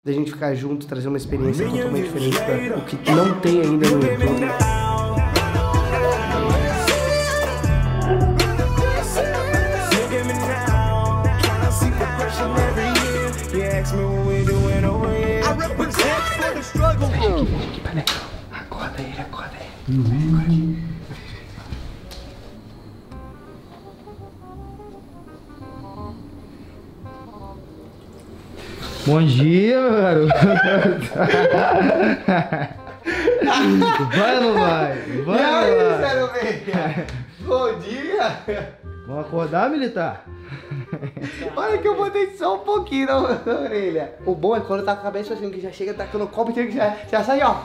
da gente ficar junto, trazer uma experiência totalmente diferente para o que não tem ainda no YouTube. Aqui, peraí. Acorda ele, acorda ele. Bom dia, meu garoto. Vai ou não vai? Vai ou não vai? Bom dia. Vamos acordar, militar? Olha que eu botei só um pouquinho na orelha. O bom é quando tá com a cabeça assim, que já chega tacando o copo e já sai, ó.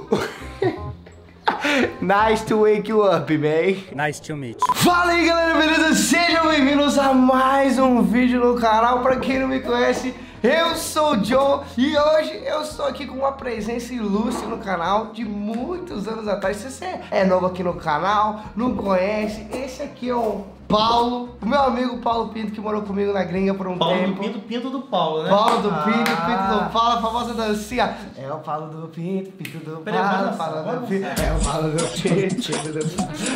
Nice to wake you up, man. Nice to meet. Fala aí, galera, beleza? Sejam bem-vindos a mais um vídeo no canal. Pra quem não me conhece, eu sou o John e hoje eu estou aqui com uma presença ilustre no canal de muitos anos atrás. Se você é novo aqui no canal, não conhece, esse aqui é o Paulo, o meu amigo Paulo Pinto, que morou comigo na gringa por um tempo. Paulo do Pinto do Paulo, né? Paulo do Pinto, Pinto do Paulo, a famosa dancinha. É o Paulo do Pinto, Pinto do Paulo, Paulo do Pinto. É o Paulo do Pinto, Pinto do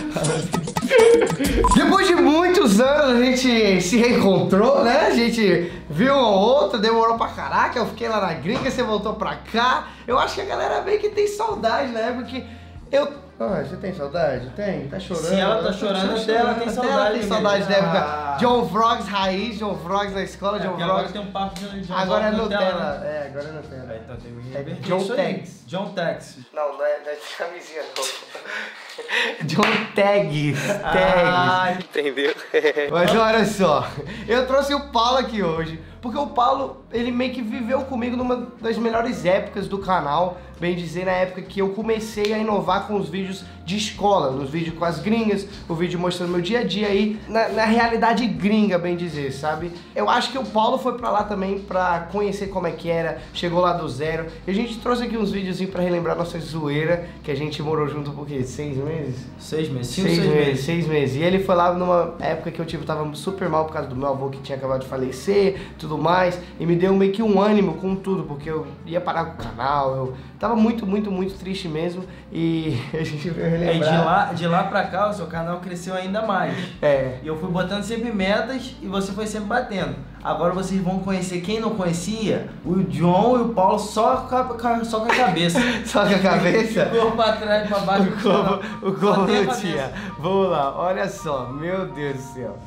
Paulo. Depois de muitos anos a gente se reencontrou, né? A gente viu um ou outro, demorou pra caraca. Eu fiquei lá na gringa, você voltou pra cá. Eu acho que a galera meio que tem saudade, né? Porque eu... Ah, você tem saudade? Tem? Tá chorando? Se ela tá chorando, até ela tem saudade. Ela tem saudade da época. John Vlogs raiz, John Vlogs na escola, John Vlogs. Agora tem um papo de John Agora é Nutella. Nutella. É, agora é Nutella. Aí, então, é John Tags. John Tags. Não é de camisinha não. John Tags. Ah, entendeu? Mas olha só, eu trouxe o Paulo aqui hoje, porque o Paulo, ele meio que viveu comigo numa das melhores épocas do canal, bem dizer, na época que eu comecei a inovar com os vídeos de escola, nos vídeos com as gringas, o vídeo mostrando meu dia a dia aí, na realidade gringa, bem dizer, sabe? Eu acho que o Paulo foi pra lá também pra conhecer como é que era, chegou lá do zero, e a gente trouxe aqui uns videozinhos pra relembrar nossa zoeira, que a gente morou junto por quê? 6 meses? 6 meses, 6 meses. E ele foi lá numa época que eu tava super mal por causa do meu avô que tinha acabado de falecer, tudo mais, e me deu meio que um ânimo com tudo, porque eu ia parar com o canal, eu tava muito triste mesmo, e a gente veio relembrar. E de lá pra cá o seu canal cresceu ainda mais. É. E eu fui botando sempre metas e você foi sempre batendo. Agora vocês vão conhecer quem não conhecia, o John e o Paulo só com a cabeça. Só com a cabeça? O corpo pra trás e pra baixo. O corpo não tinha. Vamos lá, olha só, meu Deus do céu.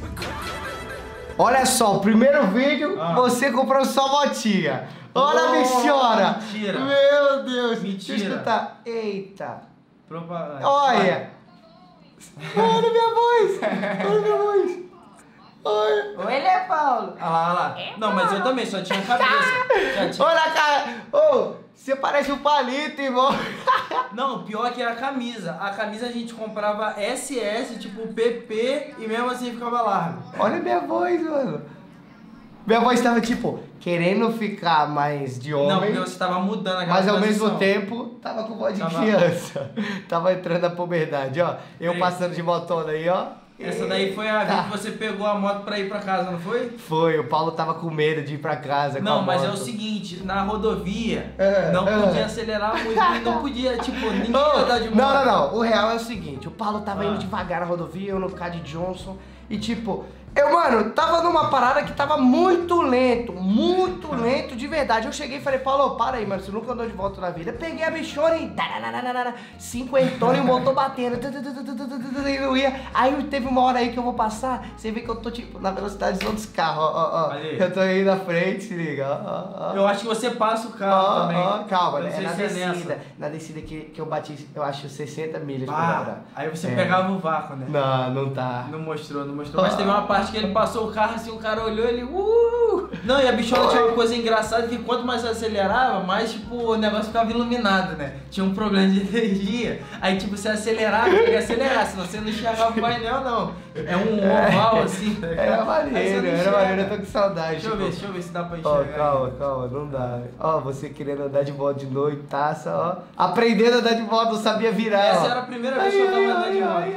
Olha só, o primeiro vídeo, você comprou só motinha. Olha, bichona! Mentira! Meu Deus! Mentira! Deixa eu escutar. Eita! Propaganda. Olha! Olha minha voz! Olha minha voz! Olha! Oi, né, Paulo? Olha lá. Não, mas eu também só tinha cabeça. Olha a cara! Ô, você parece um palito, irmão! Não, pior que a camisa. A camisa a gente comprava SS, tipo PP, e mesmo assim ficava largo. Olha minha voz, mano! Minha voz tava tipo, querendo ficar mais de homem. Não, porque você tava mudando aquela mas ao posição. mesmo tempo, tava com voz de criança. Tava entrando na puberdade, ó. Eu passando de motona aí, ó. Essa daí foi a vez que você pegou a moto pra ir pra casa, não foi? Foi, o Paulo tava com medo de ir pra casa. Não, com a mas moto. é o seguinte, na rodovia, não podia acelerar muito e não podia, tipo, ninguém ia dar de moto. Não. O real é o seguinte, o Paulo tava indo devagar na rodovia, eu no Cad Johnson, e tipo, mano, tava numa parada que tava muito lento de verdade. Eu cheguei e falei, Paulo, para aí, mano, você nunca andou de volta na vida. Eu peguei a bichona e... cinquentona e o motor batendo. E não ia. Aí teve uma hora aí que eu vou passar, você vê que eu tô, tipo, na velocidade dos outros carros, ó. Eu tô aí na frente, se liga, ó. Eu acho que você passa o carro também. Calma, é na descida. Na descida que eu bati, eu acho, 60 milhas por hora. Aí você pegava o vácuo, né? Não tá. Não mostrou. Mas teve uma parte que ele passou o carro assim, o cara olhou, ele... Não, e a bichona tinha uma coisa engraçada que quanto mais acelerava, mais tipo o negócio ficava iluminado, né? Tinha um problema de energia. Aí tipo, você acelerava, ele ia acelerar, senão você não enxergava o painel, não. É um oval assim, tá ligado? Era maneiro, eu tô com saudade. Deixa eu ver se dá pra enxergar. Calma, não dá. Ó, você querendo andar de moto de noitaça, ó. Aprendendo a andar de moto, não sabia virar. Essa era a primeira vez que eu tava andando de moto.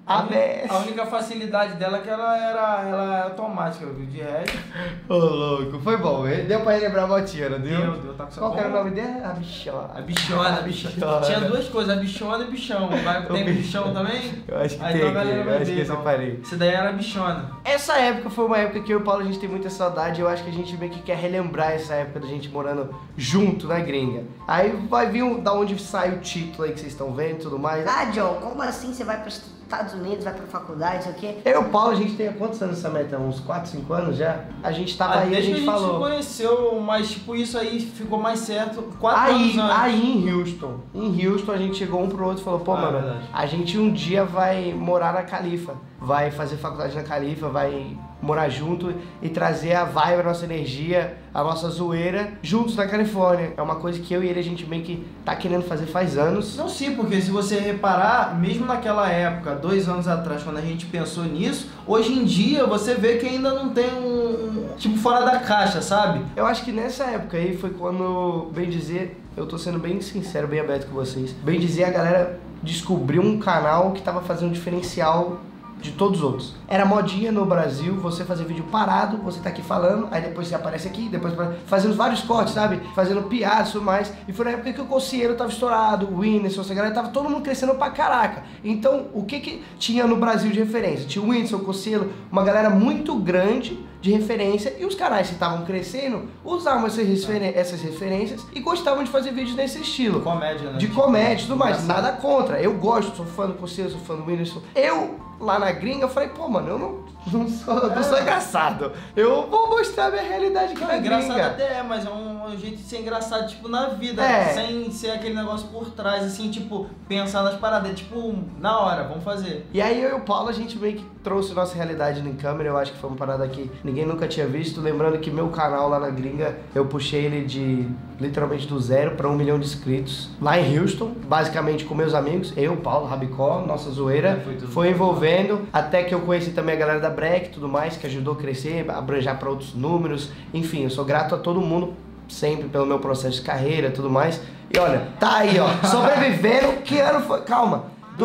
Messi. A única facilidade dela é que ela era automática, viu? De resto. Ô, louco, foi bom. Deu pra relembrar a motinha, não deu? Deu, tá com essa Qual que era o bomba? nome dela? A bichona. A bichona. Tinha duas coisas, a bichona e o bichão. Tem bichão também? Eu acho que Aí tem então a galera aqui, vai eu acho ver, que eu então. separei. Essa daí era a bichona. Essa época foi uma época que eu e o Paulo a gente tem muita saudade. Eu acho que a gente meio que quer relembrar essa época da gente morando junto na gringa. Aí vai vir da onde sai o título aí que vocês estão vendo e tudo mais. Ah, John, como assim você vai para os Estados Unidos, vai pra faculdade, não sei o quê? Eu e o Paulo, a gente tem há quantos anos essa meta? Uns 4, 5 anos já? A gente tava aí, a gente falou. A gente se conheceu, mas tipo, isso aí ficou mais certo 4 anos antes. Aí em Houston. Em Houston a gente chegou um pro outro e falou, pô, mano, verdade. a gente um dia vai morar na Califa. Vai fazer faculdade na Califa, vai morar junto e trazer a vibe, a nossa energia, a nossa zoeira juntos na Califórnia. É uma coisa que eu e ele a gente meio que tá querendo fazer faz anos. Não, sim, porque se você reparar, mesmo naquela época, 2 anos atrás, quando a gente pensou nisso, hoje em dia você vê que ainda não tem tipo, fora da caixa, sabe? Eu acho que nessa época aí foi quando, bem dizer, eu tô sendo bem sincero, bem aberto com vocês, bem dizer, a galera descobriu um canal que tava fazendo um diferencial de todos os outros. Era modinha no Brasil, você fazer vídeo parado, você tá aqui falando, aí depois você aparece aqui, depois fazendo vários cortes, sabe? Fazendo piadas e tudo mais. E foi na época que o Cossieiro tava estourado, o Whindersson, essa galera, tava todo mundo crescendo pra caraca. Então, o que tinha no Brasil de referência? Tinha o Whindersson, o Cossieiro, uma galera muito grande de referência, e os canais que estavam crescendo usavam essas referências e gostavam de fazer vídeos nesse estilo. Comédia, né? De comédia e tudo mais. Nada contra. Eu gosto, sou fã do Cossieiro, sou fã do Whindersson. Eu, lá na gringa, eu falei, pô, mano, eu não sou engraçado. Eu vou mostrar a minha realidade aqui Não, na engraçado gringa. até é, mas é um jeito de ser engraçado, tipo, na vida, É. sem ser aquele negócio por trás, assim, tipo, pensar nas paradas, tipo, na hora, vamos fazer. E aí eu e o Paulo, a gente meio que trouxe nossa realidade em câmera. Eu acho que foi uma parada que ninguém nunca tinha visto. Lembrando que meu canal lá na gringa, eu puxei ele de literalmente do 0 para 1 milhão de inscritos. Lá em Houston, basicamente com meus amigos, eu, Paulo, Rabicó, nossa zoeira, foi envolvendo. Até que eu conheci também a galera da Break e tudo mais, que ajudou a crescer, abranjar para outros números. Enfim, eu sou grato a todo mundo sempre pelo meu processo de carreira e tudo mais. E olha, tá aí, ó, sobrevivendo. Que ano foi? Calma.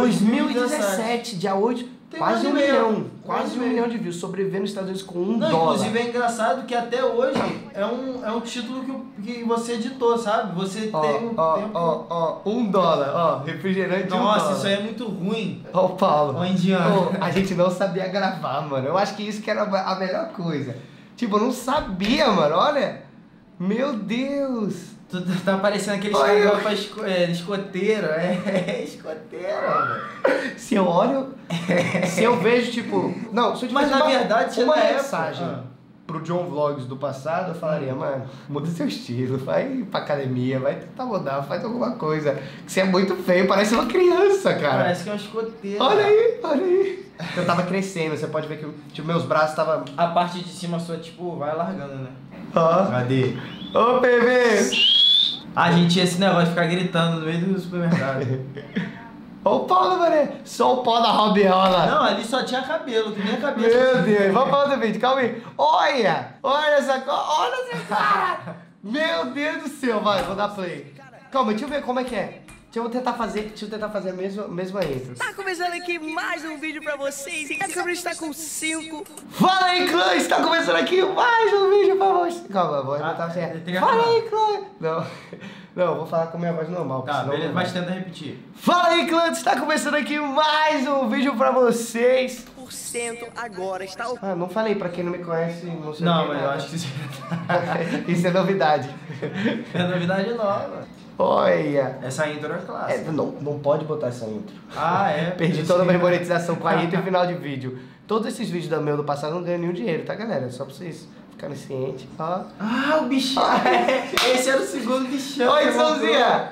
2017, dia 8, Tem quase mais 1 de meio. milhão. Quase 1 milhão de views. Sobrevivendo nos Estados Unidos com $1. Não, inclusive é engraçado que até hoje é um título que você editou, sabe? Você tem um tempo... Ó, $1, ó, refrigerante de $1. Nossa, isso aí é muito ruim. Ó, o Paulo. Ó, indiano. Pô, a gente não sabia gravar, mano. Eu acho que isso que era a melhor coisa. Tipo, eu não sabia, mano. Olha. Meu Deus. Tu tá parecendo aquele Olha, Instagram pra escoteiro. É escoteiro, velho. Se eu olho, se eu vejo, tipo... Não, se eu Mas tivesse na verdade, uma na época- mensagem pro John Vlogs do passado, eu falaria, mano, muda seu estilo, vai pra academia, vai tentar mudar, faz alguma coisa. Que você é muito feio, parece uma criança, cara. Parece que é um escoteiro. Olha aí, olha aí. Eu tava crescendo, você pode ver que tipo, meus braços estavam... A parte de cima sua, tipo, vai largando, né? Ó. Cadê? Ô, bebê! A gente tinha esse negócio de ficar gritando no meio do supermercado. Ô, Paulo, mané. Sou o pau da Robiola. Não, ali só tinha cabelo, que nem a cabeça. Meu Deus, vamos para outro vídeo, calma aí. Olha essa cara. Meu Deus do céu, vai, vou dar play. Calma, deixa eu ver como é que é. Deixa eu tentar fazer a mesma intro. Tá começando aqui mais um vídeo pra vocês e a câmera está com 5. Fala aí, clã, está começando aqui mais um vídeo pra vocês. Calma, vou botar assim. tem que Fala acabar. aí, clã. Não, eu vou falar com a minha voz normal. Tá, senão beleza, não mas vai. tenta repetir. Fala aí, clã, está começando aqui mais um vídeo pra vocês. Agora está o... Ah, não falei, pra quem não me conhece, não sei o Não, que mas nada. eu acho que isso Isso é novidade. é novidade nova. Olha. Essa intro é clássica. Não pode botar essa intro. Ah, é? Perdi Eu toda a sei. minha monetização com a intro e final de vídeo. Todos esses vídeos da meu do passado eu não ganho nenhum dinheiro, tá, galera? Só pra vocês ficarem cientes. Ó. Ah, o bichão. Esse era o segundo bichão. Oi, que Sãozinha!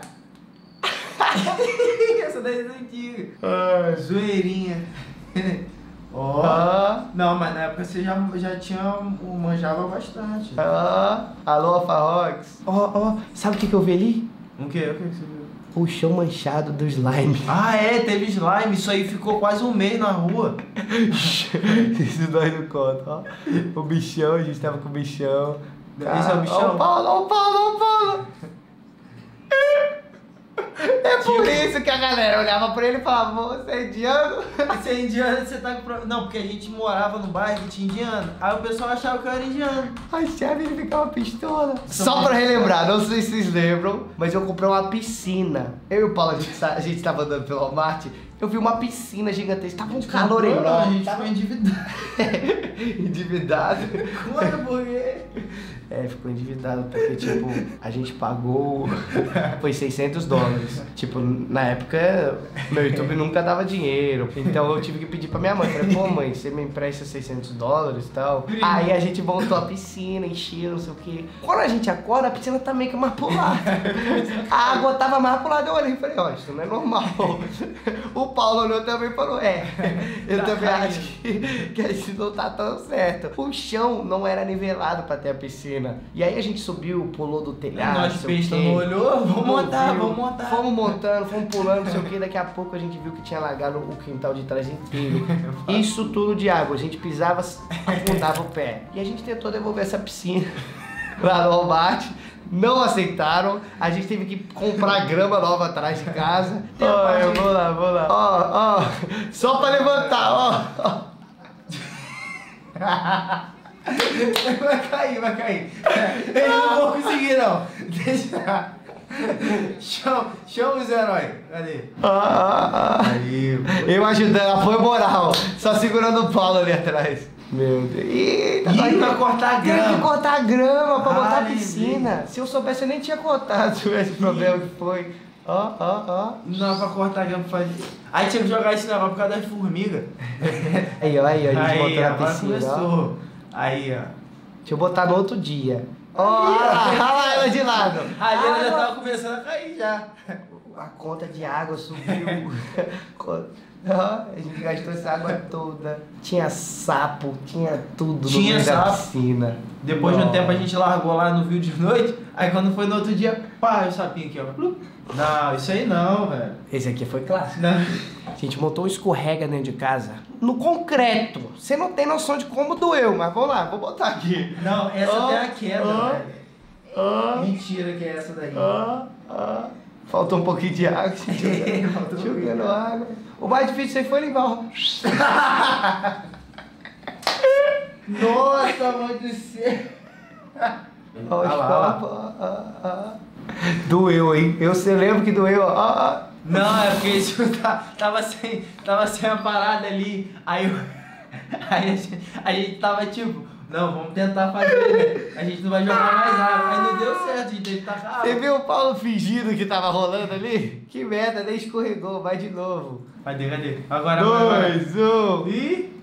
mandou. Essa daí é antiga. Ai. Zoeirinha. Ó. Ó. Não, mas na época você já tinha manjava bastante. Ó. Alô, Farrox. Ó. Sabe o que eu vi ali? O que? O que você viu? O chão manchado do slime. Ah, é, teve slime. Isso aí ficou quase um mês na rua. Isso nós não conta, ó. O bichão, a gente tava com o bichão. Esse é o bichão? Ó o Paulo. É por isso isso que a galera olhava pra ele e falava, você é indiano? Você é indiano, você tá com... Não, porque a gente morava no bairro que tinha indiano. Aí o pessoal achava que eu era indiano. Achava ele ficava pistola. Só pra relembrar, não sei se vocês lembram, mas eu comprei uma piscina. Eu e o Paulo, a gente tava andando pelo Walmart, eu vi uma piscina gigantesca, tava um calor A enorme. gente ficou endividado. Endividado. Quando, por quê? Ficou endividado porque, tipo, a gente pagou, foi $600. Tipo, na época, meu YouTube nunca dava dinheiro, então eu tive que pedir pra minha mãe. Falei, pô mãe, você me empresta $600 e tal? Aí a gente voltou à piscina, encheu, não sei o quê. Quando a gente acorda, a piscina tá meio que mais pro lado. A água tava mais pro lado, eu olhei e falei, ó, isso não é normal. O Paulo olhou também e falou, eu também acho que isso não tá tão certo. O chão não era nivelado pra ter a piscina. E aí a gente subiu, pulou do telhado. Nós besta não olhou, vamos montar. Fomos montando, fomos pulando, não sei o que. Daqui a pouco a gente viu que tinha alagado o quintal de trás inteiro. Isso tudo de água. A gente pisava, afundava o pé. E a gente tentou devolver essa piscina lá no Walmart. Não aceitaram, a gente teve que comprar grama nova atrás de casa. Eu vou lá. Ó, só pra levantar, ó. Vai cair. Eu não vou conseguir, não. Deixa. Chama os heróis. Cadê? Aí, eu ajudando, foi moral. Só segurando o Paulo ali atrás. Meu Deus. Eita, pra cortar a grama. Tem que cortar a grama pra botar a lembrei. piscina. Se eu soubesse, eu nem tinha cortado esse problema que foi. Ó. Não, pra cortar a grama pra fazer. Aí tinha que jogar esse negócio por causa das formigas. Aí, a gente botou na piscina. Começou. Aí, ó. Deixa eu botar no outro dia. Olha lá ela de lado. Ali ela já tava começando a cair já. A conta de água subiu. A gente gastou essa água toda. Tinha sapo, tinha tudo no meio da piscina. Depois de um tempo a gente largou lá no Rio de noite. Aí quando foi no outro dia, pá, o sapinho aqui, ó. Não, isso aí não, velho. Esse aqui foi clássico. Não. A gente montou um escorrega dentro de casa. No concreto. Você não tem noção de como doeu, mas vamos lá, vou botar aqui. Não, essa tem a queda, velho. Mentira que é essa daí. Faltou um pouquinho de água. Jogando água. O mais difícil aí foi limpar. Nossa, mãe do céu. Doeu, hein? Você lembra que doeu? Não, é porque isso tava sem a parada ali. Aí a gente tava tipo, não, vamos tentar fazer, né? A gente não vai jogar mais água. Aí não deu certo, a gente teve que tacar água. Você viu o Paulo fingindo que tava rolando ali? Que merda, nem escorregou, vai de novo. Cadê? Agora 2, 1. Ih!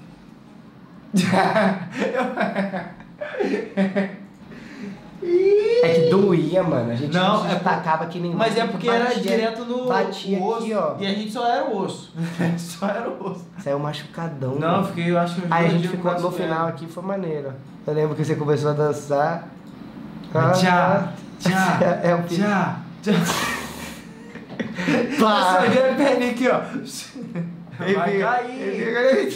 É que doía, mano. A gente não se destacava que nem. Mas é porque era direto no batia osso. Aqui, ó. E a gente só era o osso. Só era o osso. Saiu machucadão. Não, mano. fiquei, eu acho que aí a gente ficou no final aqui, foi maneiro. Eu lembro que você começou a dançar. Tchá. É o Tchá. Pá. Essa grande perninha aqui, ó. Vai cair.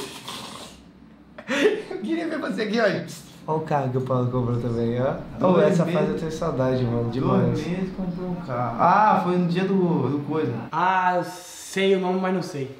Eu queria ver você aqui, ó. Olha o carro que o Paulo comprou também, ó. Essa fase eu tenho saudade, mano, demais. 2 meses comprou um carro. Ah, foi no dia do coisa. Ah, eu sei o nome, mas não sei.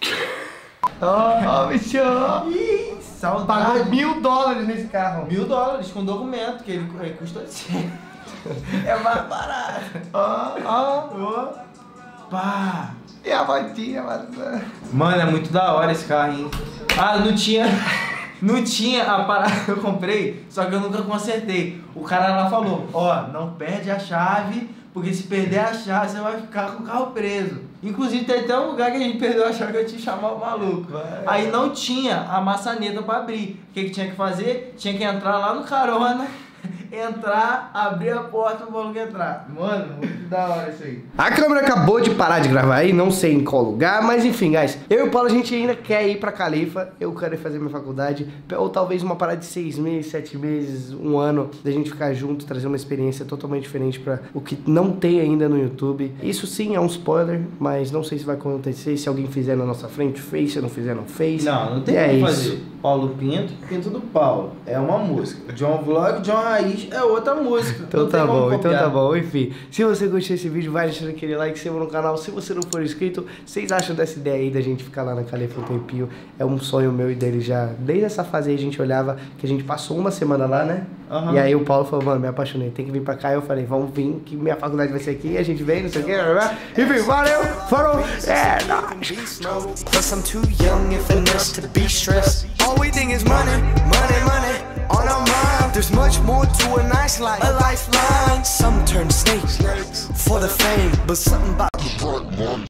Ó, bicho. Ih, saudade. Pagou $1.000 nesse carro. $1.000 com documento, que ele custou 100. É mais barato. Ó. Pá. E a voltinha, mano. Mano, é muito da hora esse carro, hein? Ah, não tinha a parada que eu comprei, só que eu nunca consertei. O cara lá falou, ó, não perde a chave, porque se perder a chave, você vai ficar com o carro preso. Inclusive tem até um lugar que a gente perdeu a chave que eu tinha que chamar o maluco. Aí não tinha a maçaneta pra abrir. O que tinha que fazer? Tinha que entrar lá no carona, entrar, abrir a porta pro maluco entrar. Mano, muito da hora isso aí. A câmera acabou de parar de gravar aí, não sei em qual lugar, mas enfim, guys. Eu e o Paulo, a gente ainda quer ir pra Califa. Eu quero ir fazer minha faculdade. Ou talvez uma parada de 6 meses, 7 meses, 1 ano, da gente ficar junto, trazer uma experiência totalmente diferente pra o que não tem ainda no YouTube. Isso sim é um spoiler, mas não sei se vai acontecer. Se alguém fizer na nossa frente, fez. Se não fizer, não fez. Não tem e como é fazer. isso. Paulo Pinto, Pinto do Paulo. É uma música. John Vlog, John Raiz é outra música. Então tá bom, então tá bom. Enfim, se você curtiu esse vídeo, vai deixando aquele like, se inscreva no canal. Se você não for inscrito, vocês acham dessa ideia aí da gente ficar lá na Califa um tempinho? É um sonho meu e dele já. Desde essa fase aí a gente olhava, que a gente passou uma semana lá, né? Uhum. E aí o Paulo falou, mano, me apaixonei, tem que vir pra cá. Eu falei, vamos vir, que minha faculdade vai ser aqui. E a gente vem, não sei o que. Enfim, valeu, falou, é nóis. All we think is money, money, money on our mind. There's much more to a nice life, a lifeline. Some turn snakes for the fame, but something about